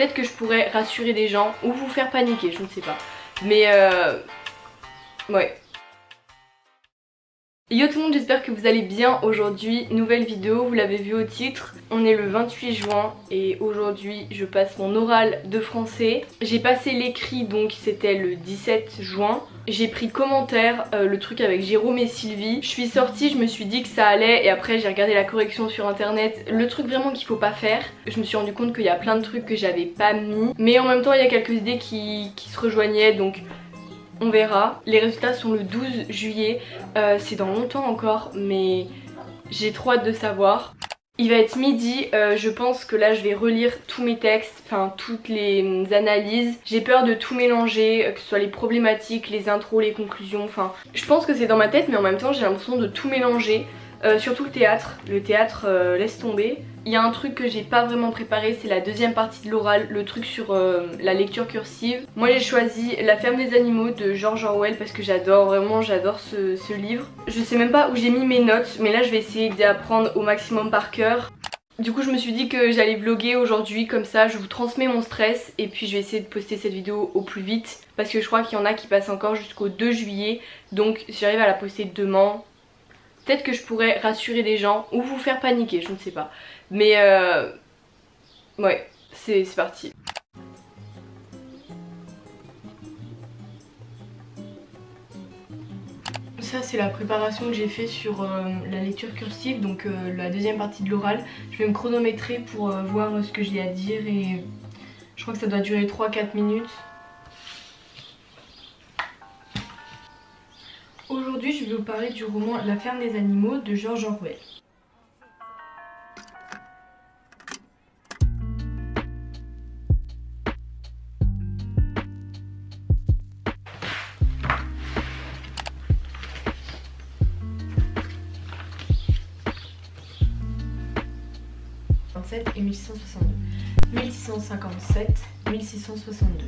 Peut-être que je pourrais rassurer des gens ou vous faire paniquer, je ne sais pas. Mais ouais. Yo tout le monde, j'espère que vous allez bien aujourd'hui. Nouvelle vidéo, vous l'avez vu au titre. On est le 28 juin et aujourd'hui je passe mon oral de français. J'ai passé l'écrit, donc c'était le 17 juin. J'ai pris commentaire, le truc avec Jérôme et Sylvie. Je suis sortie, je me suis dit que ça allait et après j'ai regardé la correction sur internet. Le truc vraiment qu'il faut pas faire. Je me suis rendu compte qu'il y a plein de trucs que j'avais pas mis. Mais en même temps il y a quelques idées qui se rejoignaient, donc on verra. Les résultats sont le 12 juillet, c'est dans longtemps encore, mais j'ai trop hâte de savoir. Il va être midi, je pense que là je vais relire tous mes textes, enfin toutes les analyses. J'ai peur de tout mélanger, que ce soit les problématiques, les intros, les conclusions, enfin... Je pense que c'est dans ma tête, mais en même temps j'ai l'impression de tout mélanger. Surtout le théâtre. Le théâtre, laisse tomber. Il y a un truc que j'ai pas vraiment préparé, c'est la deuxième partie de l'oral, le truc sur la lecture cursive. Moi j'ai choisi La ferme des animaux de George Orwell parce que j'adore, vraiment j'adore ce livre. Je sais même pas où j'ai mis mes notes, mais là je vais essayer d'apprendre au maximum par cœur. Du coup je me suis dit que j'allais vlogger aujourd'hui, comme ça je vous transmets mon stress et puis je vais essayer de poster cette vidéo au plus vite parce que je crois qu'il y en a qui passent encore jusqu'au 2 juillet, donc si j'arrive à la poster demain, peut-être que je pourrais rassurer des gens ou vous faire paniquer, je ne sais pas. Mais ouais, c'est parti. Ça c'est la préparation que j'ai fait sur la lecture cursive, donc la deuxième partie de l'oral. Je vais me chronométrer pour voir ce que j'ai à dire et je crois que ça doit durer 3-4 minutes. Aujourd'hui je vais vous parler du roman La ferme des animaux de George Orwell. Et 1662. 1657, 1662.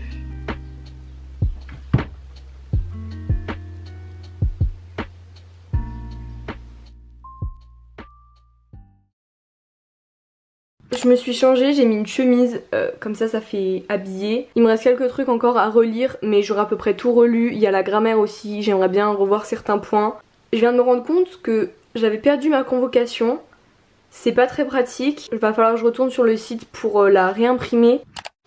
Je me suis changée, j'ai mis une chemise, comme ça fait habillé. Il me reste quelques trucs encore à relire, mais j'aurai à peu près tout relu. Il y a la grammaire aussi, j'aimerais bien revoir certains points. Je viens de me rendre compte que j'avais perdu ma convocation. C'est pas très pratique, il va falloir que je retourne sur le site pour la réimprimer.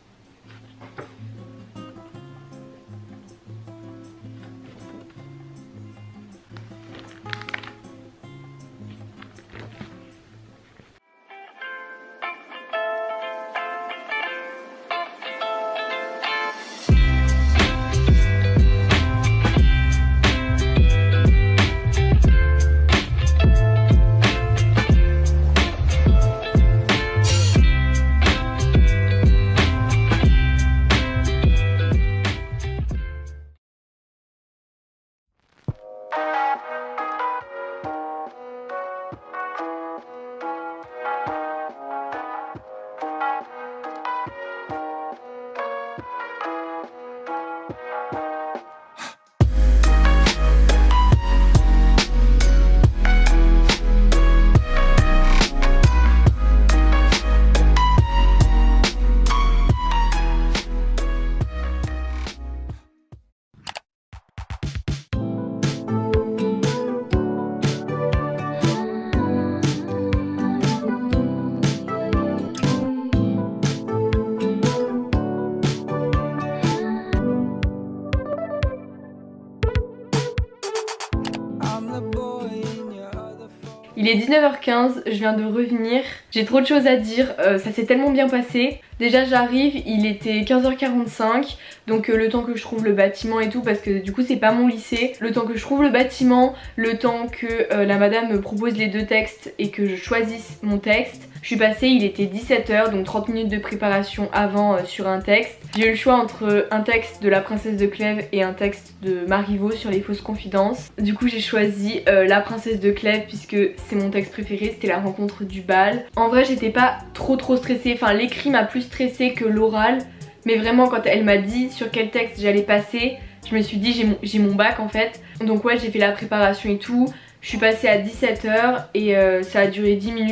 Il est 19h15, je viens de revenir, j'ai trop de choses à dire, ça s'est tellement bien passé. Déjà j'arrive, il était 15h45, donc le temps que je trouve le bâtiment et tout, parce que du coup c'est pas mon lycée, le temps que je trouve le bâtiment, le temps que la madame me propose les deux textes et que je choisisse mon texte. Je suis passée, il était 17h, donc 30 minutes de préparation avant sur un texte. J'ai eu le choix entre un texte de La Princesse de Clèves et un texte de Marivaux sur les fausses confidences. Du coup j'ai choisi La Princesse de Clèves puisque c'est mon texte préféré, c'était la rencontre du bal. En vrai j'étais pas trop stressée, enfin l'écrit m'a plus stressée que l'oral, mais vraiment quand elle m'a dit sur quel texte j'allais passer, je me suis dit j'ai mon bac en fait. Donc ouais, j'ai fait la préparation et tout, je suis passée à 17h et ça a duré 10 minutes.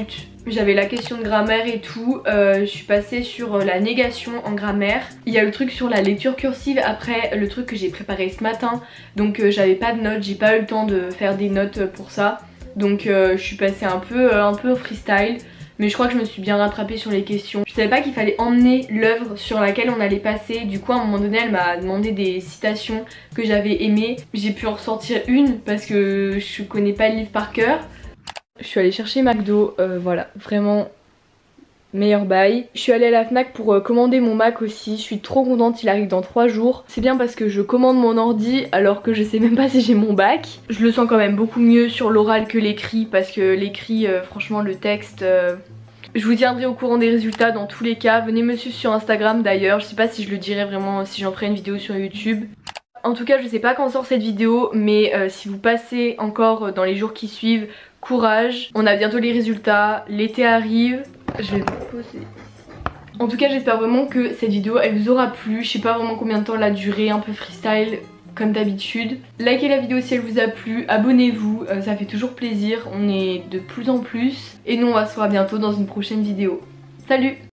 J'avais la question de grammaire et tout, je suis passée sur la négation en grammaire. Il y a le truc sur la lecture cursive, après le truc que j'ai préparé ce matin. Donc j'avais pas de notes, j'ai pas eu le temps de faire des notes pour ça. Donc je suis passée un peu au freestyle. Mais je crois que je me suis bien rattrapée sur les questions. Je savais pas qu'il fallait emmener l'œuvre sur laquelle on allait passer. Du coup à un moment donné elle m'a demandé des citations que j'avais aimées. J'ai pu en ressortir une parce que je connais pas le livre par cœur. Je suis allée chercher McDo, voilà, vraiment meilleur bail. Je suis allée à la Fnac pour commander mon Mac aussi, je suis trop contente, il arrive dans 3 jours. C'est bien parce que je commande mon ordi alors que je sais même pas si j'ai mon bac. Je le sens quand même beaucoup mieux sur l'oral que l'écrit parce que l'écrit, franchement le texte... Je vous tiendrai au courant des résultats dans tous les cas. Venez me suivre sur Instagram d'ailleurs, je sais pas si je le dirai vraiment, si j'en ferai une vidéo sur YouTube. En tout cas je sais pas quand sort cette vidéo mais si vous passez encore dans les jours qui suivent, courage. On a bientôt les résultats, l'été arrive. Je vais vous poser. En tout cas j'espère vraiment que cette vidéo elle vous aura plu. Je sais pas vraiment combien de temps elle a duré, un peu freestyle comme d'habitude. Likez la vidéo si elle vous a plu, abonnez-vous, ça fait toujours plaisir, on est de plus en plus. Et nous on va se voir bientôt dans une prochaine vidéo. Salut!